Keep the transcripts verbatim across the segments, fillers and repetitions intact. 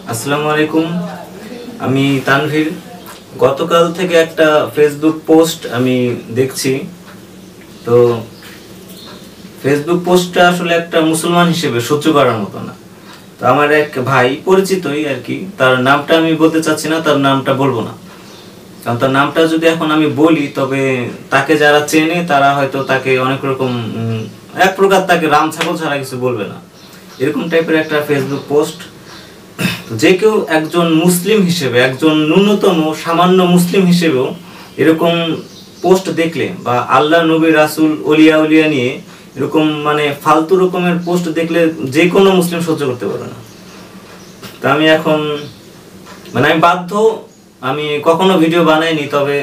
আসসালামু আলাইকুম। আমি তানভীর। গতকাল থেকে একটা ফেসবুক পোস্ট আমি দেখছি। তো ফেসবুক পোস্টটা আসলে একটা মুসলমান হিসেবে সহ্য করার মতো না। তো আমার এক ভাই পরিচিতই আর কি, তার নামটা আমি বলতে চাচ্ছি না, তার নামটা বলবো না, কারণ তার নামটা যদি এখন আমি বলি তবে তাকে যারা চেনে তারা হয়তো তাকে অনেক রকম এক প্রকার তাকে রাম ছাগল ছাড়া কিছু বলবে না, এরকম টাইপের একটা ফেসবুক পোস্ট। যে কেউ একজন মুসলিম হিসেবে, একজন ন্যূনতম সামান্য মুসলিম হিসেবেও এরকম পোস্ট দেখলে বা আল্লাহ নবী রাসূল ওলিয়া উলিয়া নিয়ে এরকম মানে ফালতু রকমের পোস্ট দেখলে যে কোনো মুসলিম সহ্য করতে পারে না। তা আমি এখন মানে আমি বাধ্য, আমি কখনো ভিডিও বানাইনি, তবে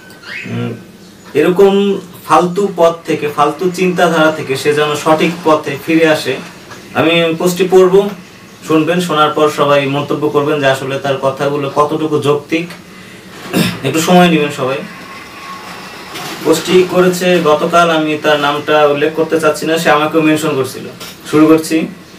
এরকম ফালতু পথ থেকে, ফালতু চিন্তাধারা থেকে সে যেন সঠিক পথে ফিরে আসে। আমি পোস্টটি পড়ব, শুনবেন, শোনার পর সবাই মন্তব্য করবেন যে আসলে তার কথাগুলো কতটুকু যৌক্তিক। একটু সময় নেবেন সবাই। পোস্টটি করেছে গতকাল, আমি তার নামটা উল্লেখ করতে চাচ্ছি না, সে আমাকেও মেনশন করছিল। শুরু করছি।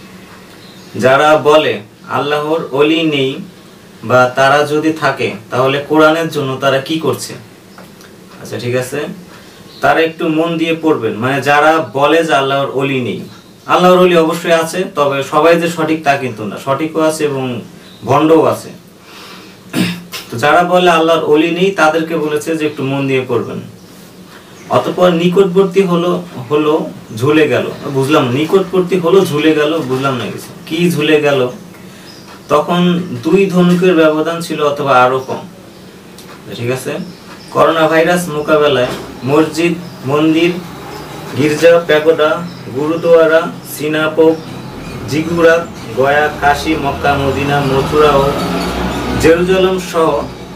যারা বলে আল্লাহর ওলি নেই বা তারা যদি থাকে তাহলে কোরআনের জন্য তারা কি করছে? আচ্ছা ঠিক আছে, তারা একটু মন দিয়ে পড়বেন। মানে যারা বলে যে আল্লাহর ওলি নেই, আল্লাহর ওলি অবশ্যই আছে, তবে সবাই যে সঠিক তা কিন্তু না, সঠিকও আছে এবং ভণ্ডও আছে। তো যারা বলে আল্লাহর ওলি নেই তাদেরকে বলেছে যে একটু মন দিয়ে পড়বেন। অতঃপর নিকটবর্তী হলো হলো ঝুলে গেল। বুঝলাম, নিকটবর্তী হলো ঝুলে গেল, বুঝলাম না কিছু, কি ঝুলে গেল? তখন দুই ধনুকের ব্যবধান ছিল অথবা আরো কম। ঠিক আছে। করোনা ভাইরাস মোকাবেলায় মসজিদ, মন্দির, গির্জা, pagoda, gurdwara, synagogue, ziggurat, Gaya, Kashi, Mecca, Medina, Mathura ও জেরুজালেম সহ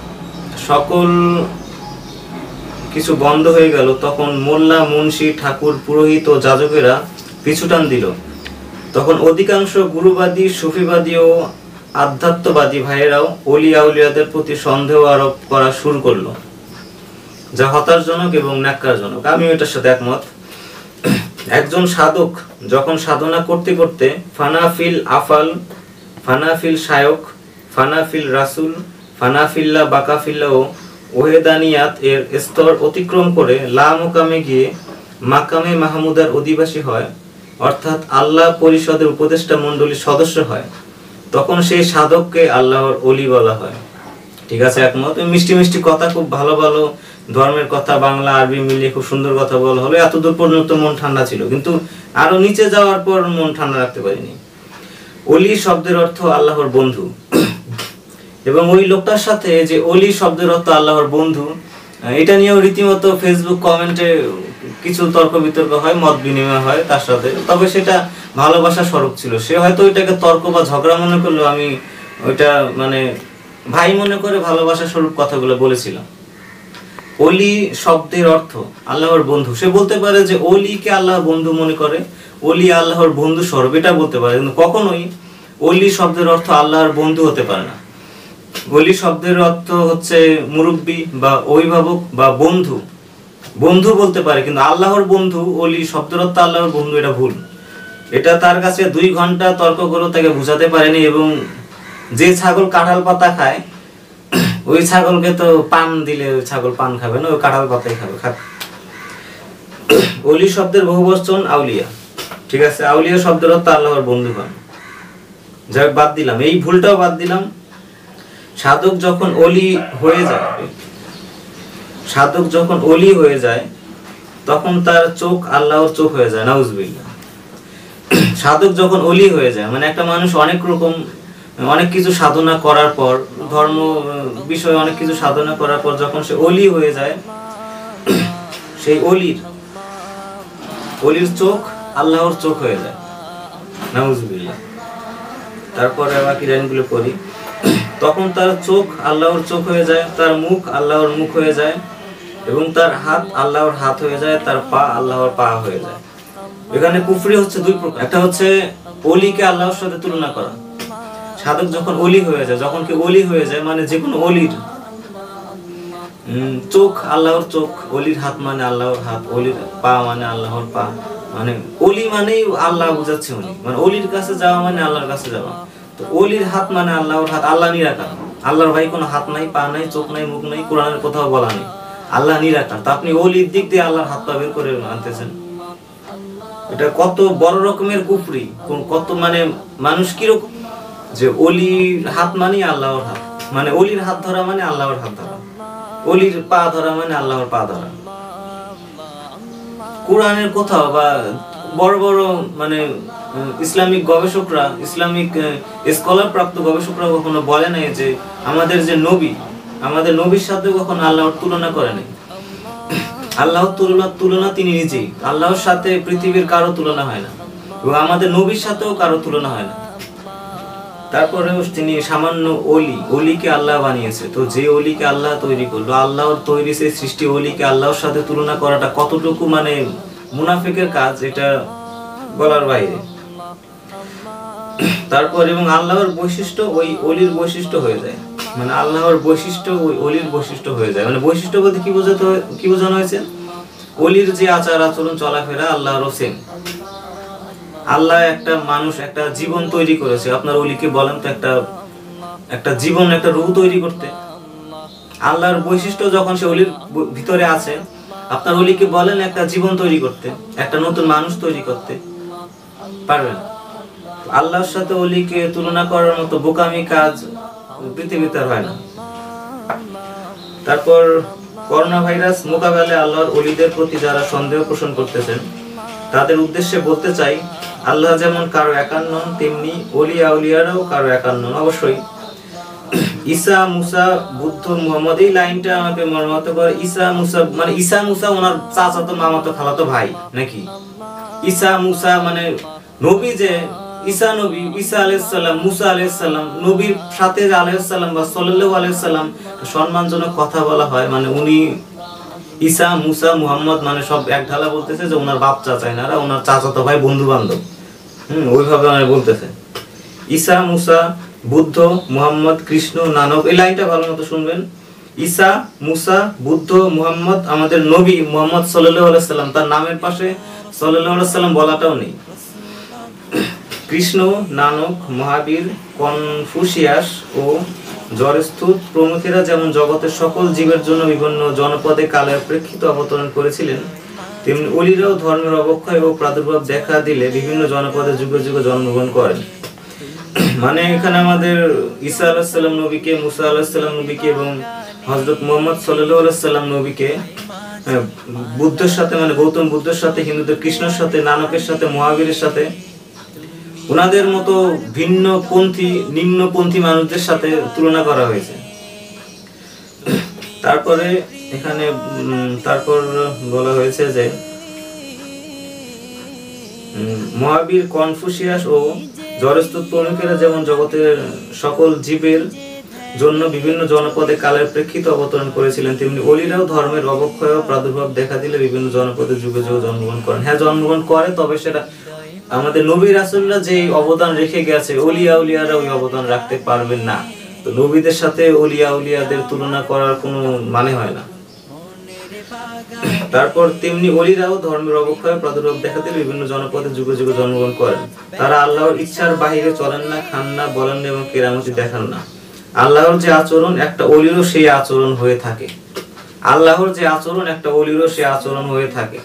সকল কিছু বন্ধ হয়ে গেল। তখন মোল্লা, মুন্সি, ঠাকুর, পুরোহিত ও যাজকেরা পিছুটান দিল। তখন অধিকাংশ গুরুবাদী, সুফিবাদী ও আধ্যাত্মবাদী ভাইয়েরাও ওলি আউলিয়াদের প্রতি সন্দেহ আরোপ করা শুরু করলো, যা হতাশজনক এবং ন্যাক্কারজনক। আমি এটার সাথে একমত। একজন সাধক যখন সাধনা করতে করতে ফানাফিল আফাল, ফানাফিল শায়ক, ফানাফিল রাসুল, ফানাফিল্লা বাকাফিল্লা ও ওহেদানিয়াত এর স্তর অতিক্রম করে লা মোকামে গিয়ে মাকামে মাহমুদার অধিবাসী হয়, অর্থাৎ আল্লাহ পরিষদের উপদেষ্টা মণ্ডলীর সদস্য হয়, তখন সেই সাধককে আল্লাহর ওলি বলা হয়। ঠিক আছে, একমত। মিষ্টি মিষ্টি কথা, খুব ভালো ভালো ধর্মের কথা বাংলা আরবি মিলিয়ে খুব সুন্দর কথা বলা হলো। এতদূর পর্যন্ত মন ঠান্ডা ছিল, কিন্তু আরো নিচে যাওয়ার পর মন ঠান্ডা রাখতে পারিনি। ওলি শব্দের অর্থ আল্লাহর বন্ধু, এবং ওই লোকটার সাথে যে ওলি শব্দের অর্থ আল্লাহর বন্ধু, এটা নিয়েও রীতিমতো ফেসবুক কমেন্টে কিছু তর্ক বিতর্ক হয়, মত বিনিময় হয় তার সাথে। তবে সেটা ভালোবাসা স্বরূপ ছিল। সে হয়তো ওইটাকে তর্ক বা ঝগড়া মনে করলো, আমি ওইটা মানে ভাই মনে করে ভালোবাসা স্বরূপ কথাগুলো বলেছিলাম। ওলি শব্দের অর্থ আল্লাহর বন্ধু। সে বলতে পারে যে ওলিকে আল্লাহ বন্ধু মনে করে, ওলি আল্লাহর বন্ধু স্বরূপ, এটা বলতে পারে, কিন্তু কখনোই ওলি শব্দের অর্থ আল্লাহর বন্ধু হতে পারে না। ওলি শব্দের অর্থ হচ্ছে মুরব্বী বা অভিভাবক বা বন্ধু, বন্ধু বলতে পারে, কিন্তু আল্লাহর বন্ধু, ওলি শব্দের অর্থ আল্লাহর বন্ধু, এটা ভুল। এটা তার কাছে দুই ঘন্টা তর্ক করে তাকে বুঝাতে পারেনি। এবং যে ছাগল কাঁঠাল পাতা খায়, ওই ছাগলকে তো পান দিলে ওই ছাগল পান খাবে না, ওই কাঁঠাল পাতাই খাবে। ওলি শব্দের বহুবচন আউলিয়া। ঠিক আছে, আউলিয়া শব্দের অর্থ আল্লাহর বন্ধুগণ। যাই বাদ দিলাম, এই ভুলটাও বাদ দিলাম। সাধক যখন ওলি হয়ে যায়, সাধক যখন ওলি হয়ে যায় তখন তার চোখ আল্লাহর চোখ হয়ে যায়। নাউজুবিল্লাহ। সাধক যখন ওলি হয়ে যায় মানে একটা মানুষ অনেক রকম অনেক কিছু সাধনা করার পর, ধর্ম বিষয়ে অনেক কিছু সাধনা করার পর যখন সে ওলি হয়ে যায়, সেই ওলির ওলির চোখ আল্লাহর চোখ হয়ে যায়। নাউজুবিল্লাহ। তারপরে বাকি লাইনগুলো পড়ি। তখন তার চোখ আল্লাহর চোখ হয়ে যায়, তার মুখ আল্লাহর মুখ হয়ে যায়, এবং তার হাত আল্লাহর হাত হয়ে যায়, তার পা আল্লাহর পা হয়ে যায়। এখানে কুফরি হচ্ছে দুই প্রকার। একটা হচ্ছে ওলিকে আল্লাহর সাথে তুলনা করা। সাধক যখন ওলি হয়ে যায়, যখন কি ওলি হয়ে যায় মানে যে কোনো ওলির চোখ আল্লাহর চোখ, ওলির হাত মানে আল্লাহর হাত, ওলির পা মানে আল্লাহর পা, মানে ওলি মানেই আল্লাহ বুঝাচ্ছে উনি, মানে ওলির কাছে যাওয়া মানে আল্লাহর কাছে যাওয়া। তো ওলির হাত মানে আল্লাহর হাত, আল্লাহ নিরাকার। আল্লাহর ভাই কোনো হাত নাই, পা নাই, চোখ নাই, মুখ নাই, কোরআনের কোথাও বলা নেই। আল্লাহ নিরাকার। তো আপনি ওলির দিক দিয়ে আল্লাহর হাত পা বের করে আনতেছেন, এটা কত বড় রকমের কুফরি। কত মানে মানুষ কিরকম যে ওলির হাত মানে আল্লাহর হাত, মানে ওলির হাত ধরা মানে আল্লাহর হাত ধরা, ওলির পা ধরা মানে আল্লাহর পা ধরা। কোরআনের কোথাও বা বড় বড় মানে ইসলামিক গবেষকরা, ইসলামিক স্কলার প্রাপ্ত গবেষকরা কখনো বলে নাই যে আমাদের যে নবী, আমাদের নবীর সাথে কখনো আল্লাহর তুলনা করে নাই। আল্লাহর তুলনা তুলনা তিনি নিজেই, আল্লাহর সাথে পৃথিবীর কারো তুলনা হয় না, এবং আমাদের নবীর সাথেও কারো তুলনা হয় না। তারপরেও তিনি সামান্য ওলি, ওলিকে আল্লাহ বানিয়েছে। তো যে ওলিকে আল্লাহ তৈরি করলো, আল্লাহর তৈরি সেই সৃষ্টি ওলিকে আল্লাহর সাথে তুলনা করাটা কতটুকু মানে মুনাফিকের কাজ, এটা বলার বাইরে। তারপর এবং আল্লাহর বৈশিষ্ট্য ওই ওলির বৈশিষ্ট্য হয়ে যায়, মানে আল্লাহর বৈশিষ্ট্য ওই ওলির বৈশিষ্ট্য হয়ে যায়। মানে বৈশিষ্ট্য বলতে কি বোঝাতে কি বোঝানো হয়েছে? ওলির যে আচার আচরণ চলাফেরা আল্লাহরও সেম। আল্লাহ একটা মানুষ, একটা জীবন তৈরি করেছে। আপনার ওলিকে বলেন তো একটা একটা জীবন, একটা রূহ তৈরি করতে। আল্লাহর বৈশিষ্ট্য যখন সে ওলির ভিতরে আছে, আপনার ওলিকে বলেন একটা জীবন তৈরি করতে, একটা নতুন মানুষ তৈরি করতে পারবেন। আল্লাহর সাথে ওলিকে তুলনা করার মতো বোকামি কাজ পৃথিবীতে হয় না। তারপর করোনা ভাইরাস মোকাবেলায় আল্লাহর ওলিদের প্রতি যারা সন্দেহ পোষণ করতেছেন তাদের উদ্দেশ্যে বলতে চাই, আল্লাহ যেমন কারো একার নন, তেমনি ওলি আউলিয়ারাও কারো একার নন। অবশ্যই ঈসা, মুসা, বুদ্ধ, মুহাম্মদ, এই লাইনটা আমাকে মর্মাহত করে। ঈসা, মুসা মানে ঈসা মুসা ওনার চাচাতো মামাতো খালাতো ভাই নাকি? ঈসা মুসা মানে নবী, যে ঈসা নবী, ঈসা আলাইহিস সালাম, মুসা আলাইহিস সালাম, নবীর সাথে আলাইহিস সালাম বা সাল্লাল্লাহু আলাইহি সাল্লাম সম্মানজনক কথা বলা হয়। মানে উনি ঈসা, মুসা, মুহাম্মদ মানে সব এক ঢালা বলতেছে যে ওনার বাপ চাচা, এনারা ওনার চাচাতো ভাই, বন্ধু বান্ধব। হুম ওইভাবে মানে বলতেছে। ঈসা, মুসা, বুদ্ধ, মুহাম্মদ, কৃষ্ণ, নানক, এই লাইনটা ভালো মতো শুনবেন। ঈসা, মুসা, বুদ্ধ, মুহাম্মদ, আমাদের নবী মুহাম্মদ সাল্লাল্লাহু আলাইহি সাল্লাম, তার নামের পাশে সাল্লাল্লাহু আলাইহি সাল্লাম বলাটাও নেই। কৃষ্ণ, নানক, মহাবীর, কনফুসিয়াস ও জরস্থুত প্রমুখেরা যেমন জগতের সকল জীবের জন্য বিভিন্ন জনপদে কালের প্রেক্ষিত অবতরণ করেছিলেন, তেমনি ওলিরাও ধর্মের অবক্ষয় ও প্রাদুর্ভাব দেখা দিলে বিভিন্ন জনপদে যুগে যুগে জন্মগ্রহণ করেন। মানে এখানে আমাদের ঈসা আলাইহিস সালাম নবীকে, মুসা আলাইহিস সালাম নবীকে এবং হযরত মুহাম্মদ সাল্লাল্লাহু আলাইহি সাল্লাম নবীকে বুদ্ধের সাথে, মানে গৌতম বুদ্ধের সাথে, হিন্দুদের কৃষ্ণের সাথে, নানকের সাথে, মহাবীরের সাথে, ওনাদের মতো ভিন্ন পন্থী, নিম্নপন্থী মানুষদের সাথে তুলনা করা হয়েছে। তারপরে এখানে তারপর বলা হয়েছে যে মহাবীর, কনফুসিয়াস ও জরস্থুত প্রমুখেরা যেমন জগতের সকল জীবের জন্য বিভিন্ন জনপদে কালের প্রেক্ষিত অবতরণ করেছিলেন, তেমনি ওলিরাও ধর্মের অবক্ষয় ও প্রাদুর্ভাব দেখা দিলে বিভিন্ন জনপদে যুগে যুগে জন্মগ্রহণ করেন। হ্যাঁ, জন্মগ্রহণ করে, তবে সেটা আমাদের নবী রাসূলরা যে অবদান রেখে গেছে, ওলিয়া উলিয়ারা ওই অবদান রাখতে পারবেন না। তো নবীদের সাথে ওলিয়া উলিয়াদের তুলনা করার কোনো মানে হয় না। তারপর তেমনি ওলিরাও ধর্মের অবক্ষয় প্রাদুর্ভাব দেখা দিলে বিভিন্ন জনপদে যুগে যুগে জন্মগ্রহণ করেন। তারা আল্লাহর ইচ্ছার বাহিরে চলেন না, খান না, বলেন না এবং কেরামতি দেখান না। আল্লাহর যে আচরণ একটা ওলিরও সেই আচরণ হয়ে থাকে। আল্লাহর যে আচরণ একটা ওলিরও সেই আচরণ হয়ে থাকে।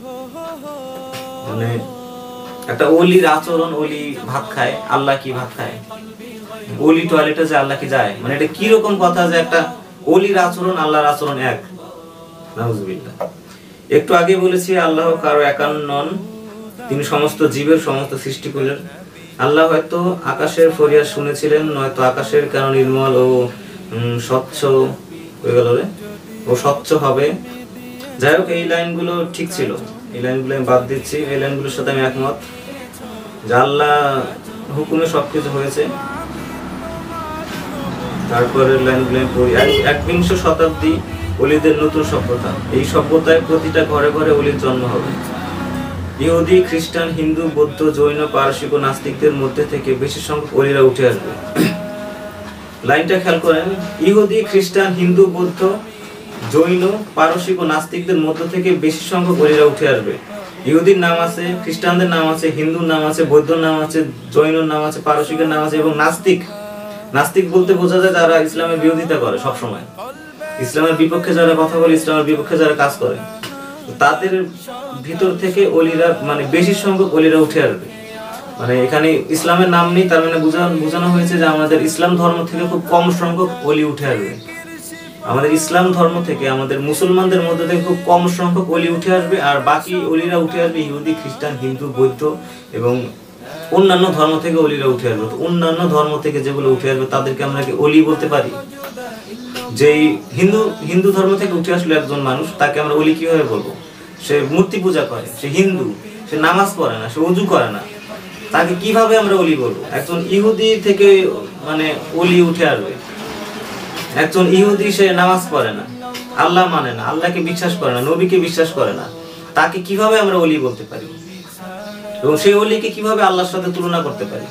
মানে একটা ওলির আচরণ, ওলি ভাত খায়, আল্লাহ কি ভাত খায়? ওলি টয়লেটে যায়, আল্লাহ কি যায়? মানে এটা কি রকম কথা যে একটা ওলির আচরণ আল্লাহর আচরণ এক? নাউজুবিল্লাহ। একটু আগে বলেছি আল্লাহ কারো একার নন, তিনি সমস্ত জীবের সমস্ত সৃষ্টি করলেন। আল্লাহ হয়তো আকাশের ফরিয়াদ শুনেছিলেন, নয়তো আকাশের কেন নির্মল ও স্বচ্ছ হয়ে গেল রে ও স্বচ্ছ হবে। যাই হোক, এই লাইনগুলো ঠিক ছিল, এই লাইনগুলো আমি বাদ দিচ্ছি। এই লাইনগুলোর সাথে আমি একমত যে আল্লাহ হুকুমে সবকিছু হয়েছে। তারপরের লাইনগুলো আমি পড়ি। একবিংশ শতাব্দী ওলিদের নতুন সভ্যতা। এই সভ্যতায় প্রতিটা ঘরে ঘরে ওলির জন্ম হবে। ইহুদি, খ্রিস্টান, হিন্দু, বৌদ্ধ, জৈন, পারসিক ও নাস্তিকদের মধ্যে থেকে বেশি সংখ্যক ওলিরা উঠে আসবে। লাইনটা খেয়াল করেন, ইহুদি, খ্রিস্টান, হিন্দু, বৌদ্ধ, জৈন, পারসিক ও নাস্তিকদের মধ্য থেকে বেশি সংখ্যক ওলিরা উঠে আসবে। ইহুদির নাম আছে, খ্রিস্টানদের নাম আছে, হিন্দুর নাম আছে, বৌদ্ধর নাম আছে, জৈনর নাম আছে, পারসিকের নাম আছে এবং নাস্তিক। নাস্তিক বলতে বোঝা যায় যারা ইসলামের বিরোধিতা করে সব সময়, ইসলামের বিপক্ষে যারা কথা বলে, ইসলামের বিপক্ষে যারা কাজ করে, তাদের ভিতর থেকে অলিরা মানে বেশি সংখ্যক অলিরা উঠে আসবে। মানে এখানে ইসলামের নাম নেই, তার মানে বোঝানো হয়েছে যে আমাদের ইসলাম ধর্ম থেকে খুব কম সংখ্যক অলি উঠে আসবে। আমাদের ইসলাম ধর্ম থেকে, আমাদের মুসলমানদের মধ্যে থেকে খুব কম সংখ্যক অলি উঠে আসবে, আর বাকি অলিরা উঠে আসবে ইহুদি, খ্রিস্টান, হিন্দু, বৌদ্ধ এবং অন্যান্য ধর্ম থেকে অলিরা উঠে আসবে। তো অন্যান্য ধর্ম থেকে যেগুলো উঠে আসবে তাদেরকে আমরা কি অলি বলতে পারি? যেই হিন্দু হিন্দু ধর্ম থেকে উঠে আসলো একজন মানুষ, তাকে আমরা অলি কিভাবে বলবো? সে মূর্তি পূজা করে, সে হিন্দু, সে নামাজ পড়ে না, সে ওযু করে না, তাকে কিভাবে আমরা অলি বলবো? একজন ইহুদি থেকে মানে অলি উঠে আসবে। একজন ইহুদি, সে নামাজ পড়ে না, আল্লাহ মানে না, আল্লাহকে বিশ্বাস করে না, নবীকে বিশ্বাস করে না, তাকে কিভাবে আমরা অলি বলতে পারি? এবং সেই অলিকে কিভাবে আল্লাহর সাথে তুলনা করতে পারি?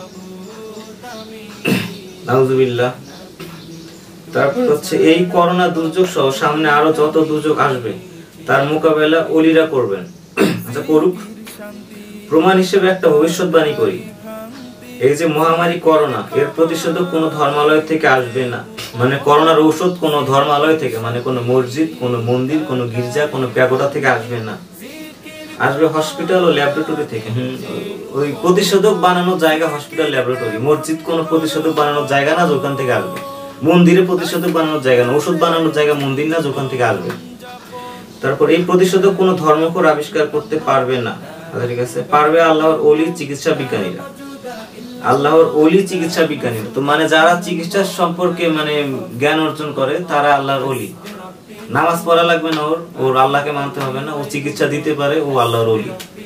নাউজুবিল্লাহ। তারপর হচ্ছে এই করোনা দুর্যোগ সহ সামনে আরো যত দুর্যোগ আসবে তার মোকাবেলা অলিরা করবেন। আচ্ছা, করুক। প্রমাণ হিসেবে একটা ভবিষ্যৎবাণী করি, এই যে মহামারী করোনা, এর প্রতিষেধক কোনো ধর্মালয় থেকে আসবে না। মানে করোনার ঔষধ কোনো ধর্মালয় থেকে, মানে কোনো মসজিদ, কোনো মন্দির, কোনো গির্জা, কোনো প্যাগোডা থেকে আসবে না, আসবে হসপিটাল ও ল্যাবরেটরি থেকে। হম ওই প্রতিষেধক বানানোর জায়গা হসপিটাল, ল্যাবরেটরি। মসজিদ কোনো প্রতিষেধক বানানোর জায়গা না, ওখান থেকে আসবে। মন্দিরে প্রতিষেধক বানানোর জায়গা না, ওষুধ বানানোর জায়গা মন্দির না, ওখান থেকে আসবে। তারপর এই প্রতিষেধক কোনো ধর্মকর আবিষ্কার করতে পারবে না, ঠিক আছে? পারবে আল্লাহর ওলি চিকিৎসা বিজ্ঞানীরা। আল্লাহর ওলি চিকিৎসা বিজ্ঞানীরা, তো মানে যারা চিকিৎসা সম্পর্কে মানে জ্ঞান অর্জন করে তারা আল্লাহর ওলি। নামাজ পড়া লাগবে না, ওর ওর আল্লাহকে মানতে হবে না, ও চিকিৎসা দিতে পারে, ও আল্লাহর ওলি।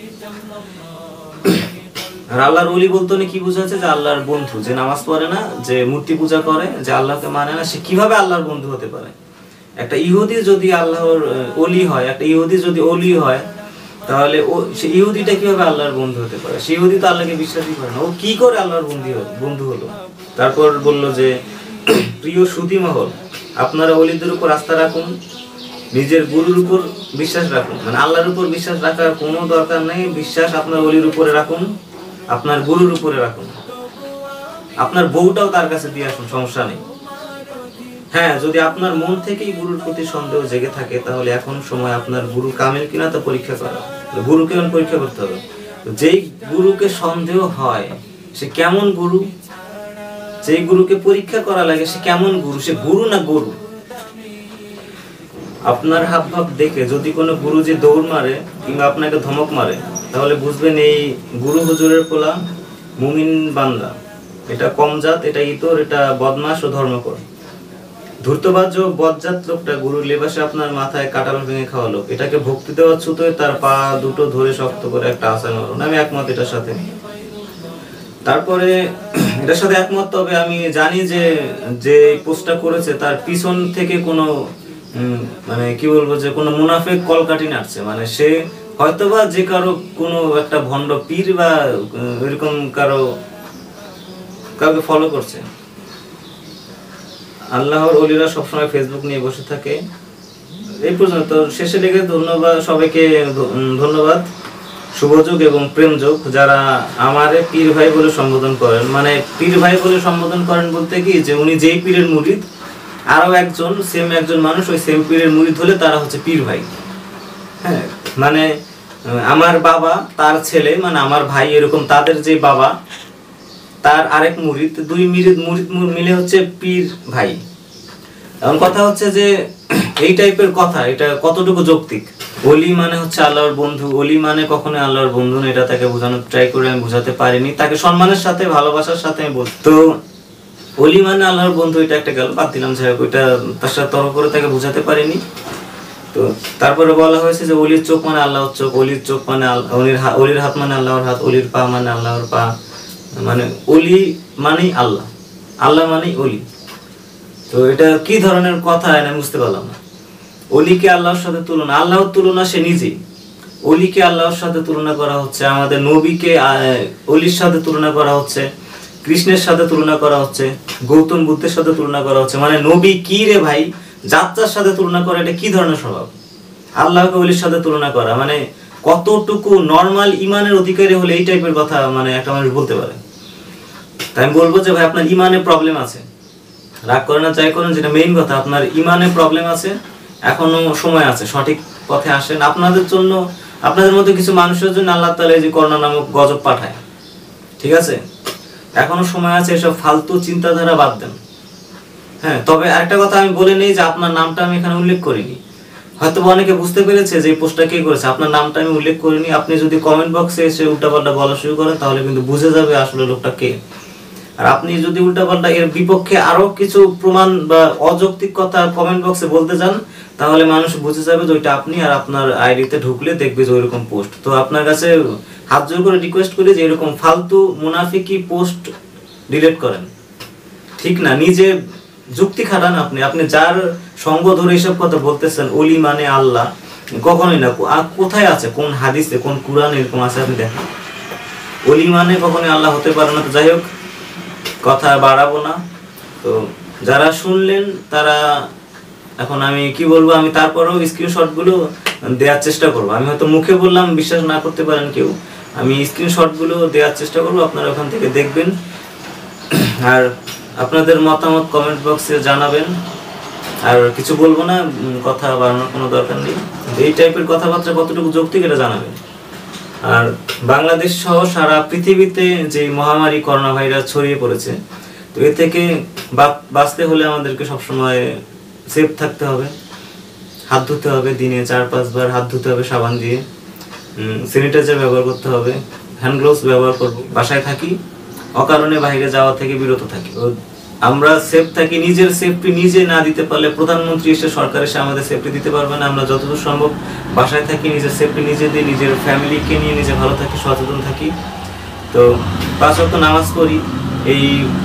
আর আল্লাহর ওলি বলতে কি বোঝাচ্ছে? যে আল্লাহর বন্ধু। যে নামাজ পড়ে না, যে মূর্তি পূজা করে, যে আল্লাহকে মানে না, সে কিভাবে আল্লাহর বন্ধু হতে পারে? একটা ইহুদি যদি আল্লাহর ওলি হয়, একটা ইহুদি যদি ওলি হয়, তাহলে ও সে ইহুদিটা কিভাবে আল্লাহর বন্ধু হতে পারে? সে ইহুদি তো আল্লাহকে বিশ্বাসই করে না, ও কি করে আল্লাহর বন্ধু বন্ধু হলো? তারপর বললো যে প্রিয় সুধী মহল, আপনারা ওলিদের উপর আস্থা রাখুন, নিজের গুরুর উপর বিশ্বাস রাখুন। মানে আল্লাহর উপর বিশ্বাস রাখার কোনো দরকার নেই, বিশ্বাস আপনার ওলির উপরে রাখুন, আপনার গুরুর উপরে রাখুন। আপনার বউটাও তার কাছে দিয়ে আসুন, সমস্যা নেই। হ্যাঁ, যদি আপনার মন থেকেই গুরুর প্রতি সন্দেহ জেগে থাকে, তাহলে এখন সময় আপনার গুরু কামেল কিনা তা পরীক্ষা করা। গুরুকে পরীক্ষা করতে হবে। যেই গুরুকে সন্দেহ হয় সে কেমন গুরু, যেই গুরুকে পরীক্ষা করা লাগে সে কেমন গুরু, সে গুরু না গরু? আপনার হাব ভাব দেখে যদি কোনো গুরুজি দৌড় মারে কিংবা আপনাকে ধমক মারে, তাহলে বুঝবেন এই গুরু হুজুরের পোলা মুমিন বান্দা, এটা কমজাত, এটা ইতর, এটা বদমাশ ও ধর্মকর। ধূর্তবাজ ও বজ্জাত লোকটা গুরুর লেবাসে আপনার মাথায় কাটাল ভেঙে খাওয়ালো, এটাকে ভক্তি দেওয়ার ছুতোয় তার পা দুটো ধরে শক্ত করে একটা আশা মারুন। আমি একমত এটার সাথে। তারপরে এটার সাথে একমত, তবে আমি জানি যে যে পোস্টটা করেছে তার পিছন থেকে কোনো মানে কি বলবো, যে কোনো মুনাফিক কলকাঠি নাড়ছে। মানে সে হয়তোবা যে কারো কোনো একটা ভণ্ড পীর বা এরকম কারো কাউকে ফলো করছে। আল্লাহর ওলিরা সবসময় ফেসবুক নিয়ে বসে থাকে। এই পর্যন্ত শেষে লেগে ধন্যবাদ সবাইকে, ধন্যবাদ। শুভযোগ এবং প্রেমযোগ যারা আমারে পীর ভাই বলে সম্বোধন করেন, মানে পীর ভাই বলে সম্বোধন করেন বলতে কি, যে উনি যেই পীরের মুরিদ আরো একজন সেম একজন মানুষ ওই সেম পীরের মুরিদ হলে তারা হচ্ছে পীর ভাই। হ্যাঁ, মানে আমার বাবা তার ছেলে, মানে আমার ভাই, এরকম তাদের যে বাবা তার আরেক মুরিদ, দুই মুরিদ মুরিদ মিলে হচ্ছে পীর ভাই। এখন কথা হচ্ছে যে এই টাইপের কথা এটা কতটুকু যৌক্তিক? ওলি মানে হচ্ছে আল্লাহর বন্ধু, ওলি মানে কখনো আল্লাহর বন্ধু না, এটা তাকে বোঝানোর ট্রাই করে আমি বোঝাতে পারিনি। তাকে সম্মানের সাথে ভালোবাসার সাথে আমি বলছি, তো ওলি মানে আল্লাহর বন্ধু, এটা একটা গেল, বাদ দিলাম। যাই হোক, ওইটা তার সাথে তর্ক করে তাকে বোঝাতে পারিনি। তো তারপরে বলা হয়েছে যে অলির চোখ মানে আল্লাহর চোখ, অলির চোখ মানে অলির হাত, অলির হাত মানে আল্লাহর হাত, অলির পা মানে আল্লাহর পা। মানে অলি মানেই আল্লাহ, আল্লাহ মানেই অলি। তো এটা কি ধরনের কথা আমি বুঝতে পারলাম না। অলিকে আল্লাহর সাথে তুলনা, আল্লাহর তুলনা সে নিজেই। অলিকে আল্লাহর সাথে তুলনা করা হচ্ছে, আমাদের নবীকে অলির সাথে তুলনা করা হচ্ছে, কৃষ্ণের সাথে তুলনা করা হচ্ছে, গৌতম বুদ্ধের সাথে তুলনা করা হচ্ছে। মানে নবী কি রে ভাই, যাত্রার সাথে তুলনা করা, এটা কি ধরনের স্বভাব? আল্লাহকে অলির সাথে তুলনা করা মানে কতটুকু নর্মাল ইমানের অধিকারী হলে এই টাইপের কথা মানে একটা মানুষ বলতে পারে। তাই আমি বলবো যে ভাই আপনার ইমানে প্রবলেম আছে, রাগ করেন না যাই করেন, যেটা মেইন কথা আপনার ইমানে প্রবলেম আছে, এখনো সময় আছে, সঠিক পথে আসেন। আপনাদের জন্য, আপনাদের মধ্যে কিছু মানুষের জন্য আল্লাহ তাআলা এই যে করোনা নামক গজব পাঠায়, ঠিক আছে? এখনো সময় আছে, এসব ফালতু চিন্তাধারা বাদ দেন। হ্যাঁ, তবে আরেকটা কথা আমি বলে নেই যে আপনার নামটা আমি এখানে উল্লেখ করিনি। হয়তো অনেকে বুঝতে পেরেছে যে এই পোস্টটা কে করেছে, আপনার নামটা আমি উল্লেখ করিনি। আপনি যদি কমেন্ট বক্সে এসে উল্টাপাল্টা বলা শুরু করেন তাহলে কিন্তু বুঝে যাবে আসলে লোকটা কে। আর আপনি যদি উল্টাপাল্টা এর বিপক্ষে আরো কিছু প্রমাণ বা অযৌক্তিক কথা কমেন্ট বক্সে বলতে যান তাহলে মানুষ বুঝে যাবে যে ওইটা আপনি, আর আপনার আইডিতে ঢুকলে দেখবে যে ওইরকম পোস্ট। তো আপনার কাছে হাত জোর করে রিকোয়েস্ট করি যে এরকম ফালতু মুনাফিকি পোস্ট ডিলিট করেন, ঠিক না? নিজে যুক্তি খাটান। আপনি আপনি যার সঙ্গ ধরে এইসব কথা বলতেছেন, ওলি মানে আল্লাহ, কখনোই না। কোথায় আছে, কোন হাদিসে, কোন কুরআনে এরকম আছে আপনি দেখেন? ওলি মানে কখনোই আল্লাহ হতে পারে না। তো যাই হোক, কথা বাড়াবো না। তো যারা শুনলেন তারা, এখন আমি কি বলবো, আমি তারপরেও স্ক্রিনশট গুলো দেওয়ার চেষ্টা করবো। আমি হয়তো মুখে বললাম, বিশ্বাস না করতে পারেন কেউ, আমি স্ক্রিনশট গুলো দেওয়ার চেষ্টা করবো, আপনারা ওখান থেকে দেখবেন। আর আপনাদের মতামত কমেন্ট বক্সে জানাবেন। আর কিছু বলবো না, কথা বাড়ানোর কোনো দরকার নেই। এই টাইপের কথাবার্তা কতটুকু যৌক্তিক এটা জানাবেন। আর বাংলাদেশ সহ সারা পৃথিবীতে যে মহামারী করোনা ভাইরাস ছড়িয়ে পড়েছে, তো এ থেকে বাঁচতে হলে আমাদেরকে সবসময় সেফ থাকতে হবে, হাত ধুতে হবে, দিনে চার পাঁচবার হাত ধুতে হবে সাবান দিয়ে, স্যানিটাইজার ব্যবহার করতে হবে, হ্যান্ড গ্লোভস ব্যবহার করবো, বাসায় থাকি, অকারণে বাইরে যাওয়া থেকে বিরত থাকি। আমরা সেফ থাকি, নিজের সেফটি নিজে না দিতে পারলে প্রধানমন্ত্রী এসে, সরকার এসে আমাদের সেফটি দিতে পারবে না। আমরা যতদূর সম্ভব বাসায় থাকি, নিজের সেফটি নিজে দিই, নিজের ফ্যামিলিকে নিয়ে নিজে ভালো থাকি, সচেতন থাকি। তো পাঁচ ওয়াক্ত নামাজ পড়ি। এই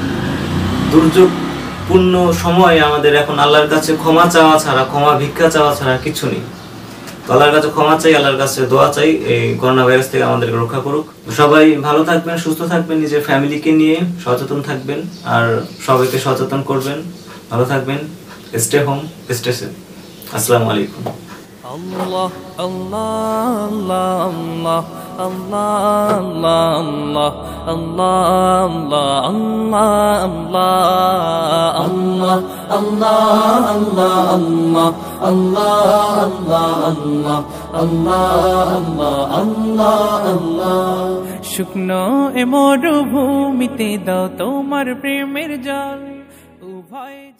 দুর্যোগপূর্ণ সময়ে আমাদের এখন আল্লাহর কাছে ক্ষমা চাওয়া ছাড়া, ক্ষমা ভিক্ষা চাওয়া ছাড়া কিছু নেই। আল্লাহর কাছে ক্ষমা চাই, আল্লাহর কাছে দোয়া চাই এই করোনা ভাইরাস থেকে আমাদেরকে রক্ষা করুক। সবাই ভালো থাকবেন, সুস্থ থাকবেন, নিজের ফ্যামিলিকে নিয়ে সচেতন থাকবেন, আর সবাইকে সচেতন করবেন। ভালো থাকবেন, স্টে হোম, স্টে সেফ। আসসালামু আলাইকুম। আল্লাহ আল্লাহ আল্লাহ আল্লাহ আল্লাহ আল্লাহ আল্লাহ। শুকনো এ মরুভূমিতে দাও তোমার প্রেমের জল, উভয়